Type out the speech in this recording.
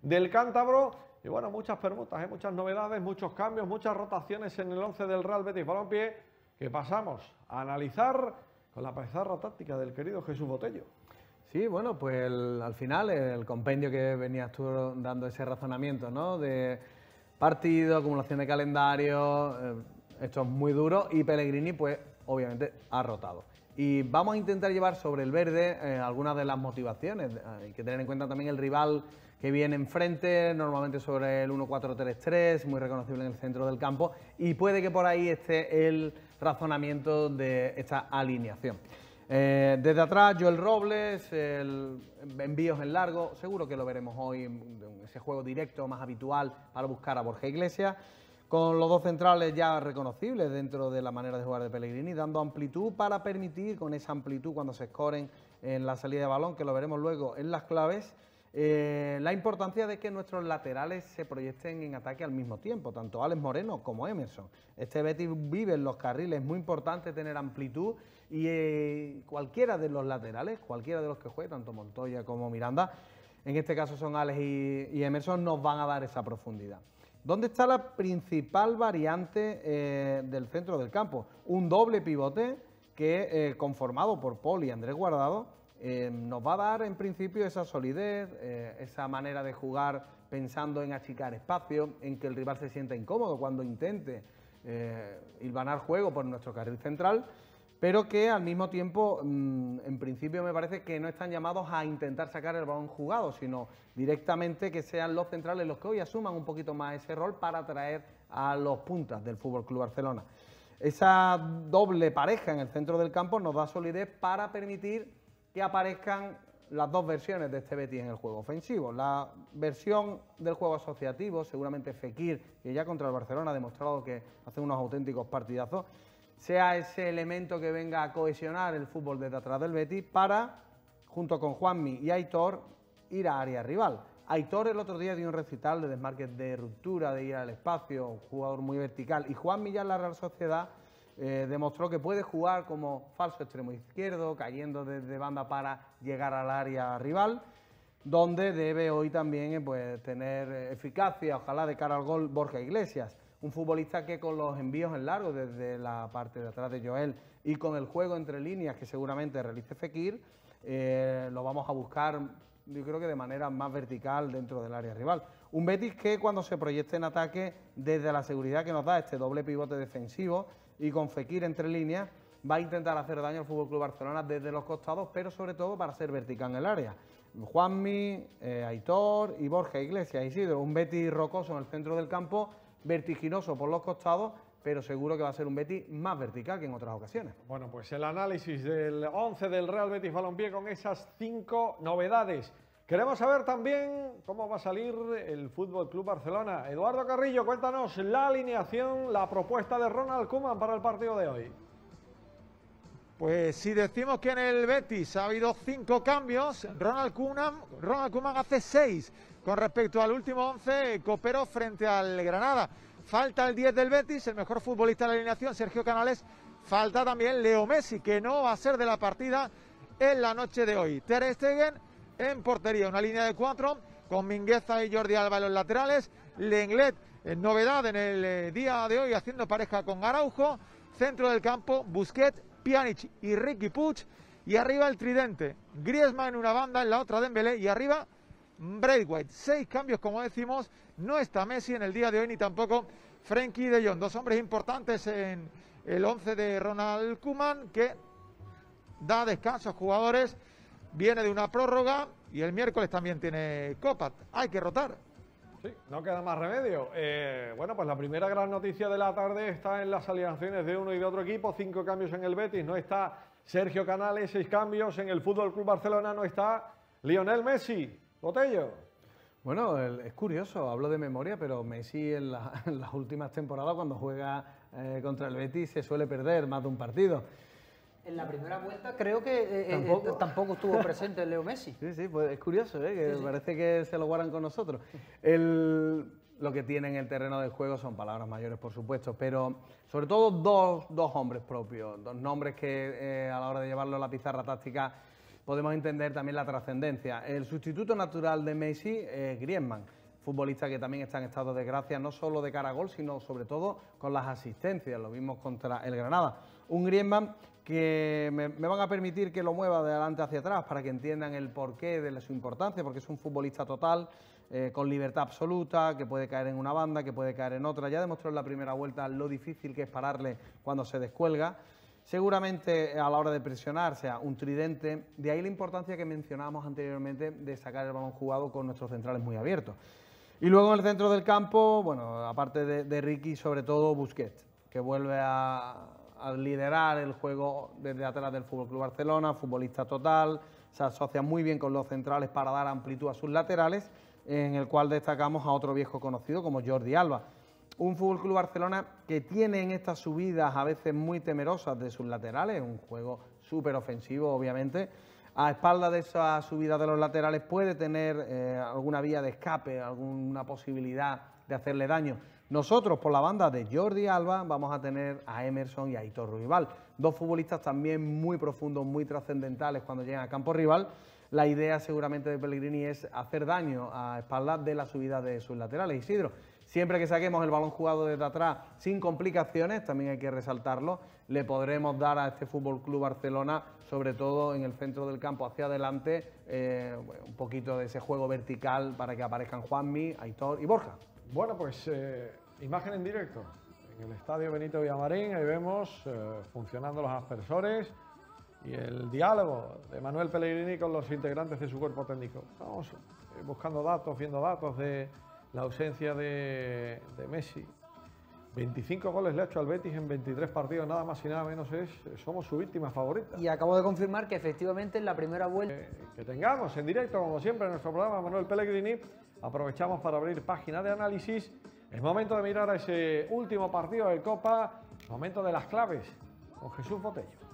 del cántabro. Y bueno, muchas permutas, muchas novedades, muchos cambios, muchas rotaciones en el 11 del Real Betis Balompié, que pasamos a analizar con la pizarra táctica del querido Jesús Botello. Sí, bueno, pues al final el compendio que venías tú dando ese razonamiento, ¿no? De partido, acumulación de calendario, esto es muy duro y Pellegrini pues obviamente ha rotado. Y vamos a intentar llevar sobre el verde algunas de las motivaciones. Hay que tener en cuenta también el rival que viene enfrente, normalmente sobre el 1-4-3-3, muy reconocible en el centro del campo, y puede que por ahí esté el razonamiento de esta alineación. Desde atrás, Joel Robles, envíos en largo, seguro que lo veremos hoy en ese juego directo más habitual para buscar a Borja Iglesias, con los dos centrales ya reconocibles dentro de la manera de jugar de Pellegrini, dando amplitud para permitir, con esa amplitud cuando se escoren en la salida de balón, que lo veremos luego en las claves, la importancia de que nuestros laterales se proyecten en ataque al mismo tiempo, tanto Alex Moreno como Emerson. Este Betis vive en los carriles, es muy importante tener amplitud y cualquiera de los laterales, cualquiera de los que juegue, tanto Montoya como Miranda, en este caso son Alex y Emerson, nos van a dar esa profundidad. ¿Dónde está la principal variante del centro del campo? Un doble pivote que, conformado por Paul y Andrés Guardado, nos va a dar en principio esa solidez, esa manera de jugar pensando en achicar espacio, en que el rival se sienta incómodo cuando intente hilvanar juego por nuestro carril central, pero que al mismo tiempo, en principio me parece que no están llamados a intentar sacar el balón jugado, sino directamente que sean los centrales los que hoy asuman un poquito más ese rol para atraer a los puntas del FC Barcelona. Esa doble pareja en el centro del campo nos da solidez para permitir que aparezcan las dos versiones de este Betis en el juego ofensivo. La versión del juego asociativo, seguramente Fekir, que ya contra el Barcelona ha demostrado que hace unos auténticos partidazos, sea ese elemento que venga a cohesionar el fútbol desde atrás del Betis para, junto con Juanmi y Aitor, ir a área rival. Aitor el otro día dio un recital de desmarques de ruptura, de ir al espacio, un jugador muy vertical, y Juanmi ya en la Real Sociedad demostró que puede jugar como falso extremo izquierdo, cayendo desde banda para llegar al área rival, donde debe hoy también pues, tener eficacia, ojalá de cara al gol, Borja Iglesias. Un futbolista que con los envíos en largo desde la parte de atrás de Joel y con el juego entre líneas que seguramente realice Fekir, lo vamos a buscar, yo creo que de manera más vertical dentro del área rival. Un Betis que cuando se proyecte en ataque, desde la seguridad que nos da este doble pivote defensivo y con Fekir entre líneas, va a intentar hacer daño al FC Barcelona desde los costados, pero sobre todo para ser vertical en el área. Juanmi, Aitor y Borja Iglesias, Isidro, un Betis rocoso en el centro del campo, vertiginoso por los costados, pero seguro que va a ser un Betis más vertical que en otras ocasiones. Bueno, pues el análisis del 11 del Real Betis Balompié con esas 5 novedades. Queremos saber también cómo va a salir el FC Barcelona. Eduardo Carrillo, cuéntanos la alineación, la propuesta de Ronald Koeman para el partido de hoy. Pues si decimos que en el Betis ha habido 5 cambios, Ronald Koeman hace 6 con respecto al último 11, cooperó frente al Granada. Falta el 10 del Betis, el mejor futbolista de la alineación, Sergio Canales. Falta también Leo Messi, que no va a ser de la partida en la noche de hoy. Ter Stegen en portería, una línea de 4 con Mingueza y Jordi Alba en los laterales. Lenglet, novedad en el día de hoy, haciendo pareja con Araujo. Centro del campo, Busquets, Pjanic y Riqui Puig. Y arriba el tridente, Griezmann en una banda, en la otra Dembélé y arriba Braithwaite. 6 cambios, como decimos. No está Messi en el día de hoy, ni tampoco Frenkie de Jong. 2 hombres importantes en el 11 de Ronald Koeman, que da descanso a jugadores. Viene de una prórroga y el miércoles también tiene Copa. Hay que rotar. Sí, no queda más remedio. Bueno, pues la primera gran noticia de la tarde está en las alineaciones de uno y de otro equipo. 5 cambios en el Betis. No está Sergio Canales, 6 cambios. En el FC Barcelona no está Lionel Messi. Botello. Bueno, es curioso, hablo de memoria, pero Messi en las últimas temporadas, cuando juega contra el Betis, se suele perder más de un partido. En la primera vuelta creo que tampoco estuvo presente Leo Messi. Sí, pues es curioso, que sí. Parece que se lo guardan con nosotros. Lo que tiene en el terreno del juego son palabras mayores, por supuesto, pero sobre todo dos hombres propios, 2 nombres que a la hora de llevarlo a la pizarra táctica podemos entender también la trascendencia. El sustituto natural de Messi es Griezmann, futbolista que también está en estado de gracia, no solo de cara a gol, sino sobre todo con las asistencias, lo vimos contra el Granada. Un Griezmann que me van a permitir que lo mueva de adelante hacia atrás para que entiendan el porqué de su importancia, porque es un futbolista total, con libertad absoluta, que puede caer en una banda, que puede caer en otra. Ya demostró en la primera vuelta lo difícil que es pararle cuando se descuelga. Seguramente a la hora de presionar sea un tridente, de ahí la importancia que mencionábamos anteriormente de sacar el balón jugado con nuestros centrales muy abiertos. Y luego en el centro del campo, bueno, aparte de Ricky, sobre todo Busquets, que vuelve a liderar el juego desde atrás del FC Barcelona, futbolista total, se asocia muy bien con los centrales para dar amplitud a sus laterales, en el cual destacamos a otro viejo conocido como Jordi Alba. Un FC Barcelona que tiene en estas subidas a veces muy temerosas de sus laterales, un juego súper ofensivo obviamente. A espaldas de esa subida de los laterales puede tener alguna vía de escape, alguna posibilidad de hacerle daño. Nosotros, por la banda de Jordi Alba, vamos a tener a Emerson y a Aitor Ruibal, dos futbolistas también muy profundos, muy trascendentales cuando llegan a campo rival. La idea seguramente de Pellegrini es hacer daño a espaldas de la subida de sus laterales. Isidro, siempre que saquemos el balón jugado desde atrás sin complicaciones, también hay que resaltarlo, le podremos dar a este FC Barcelona, sobre todo en el centro del campo hacia adelante, un poquito de ese juego vertical para que aparezcan Juanmi, Aitor y Borja. Bueno, pues imagen en directo en el Estadio Benito Villamarín. Ahí vemos funcionando los aspersores y el diálogo de Manuel Pellegrini con los integrantes de su cuerpo técnico. Estamos buscando datos, viendo datos de la ausencia de Messi. 25 goles le ha hecho al Betis en 23 partidos, nada más y nada menos somos su víctima favorita. Y acabo de confirmar que efectivamente en la primera vuelta... Que tengamos en directo, como siempre, en nuestro programa Manuel Pellegrini. Aprovechamos para abrir página de análisis. Es momento de mirar a ese último partido de Copa, momento de las claves con Jesús Botello.